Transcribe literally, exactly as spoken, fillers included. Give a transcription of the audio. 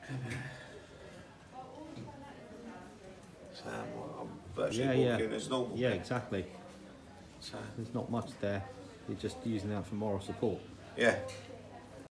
So I'm virtually Yeah, walking yeah. as normal. Yeah, exactly. So There's not much there. You're just using that for moral support. yeah.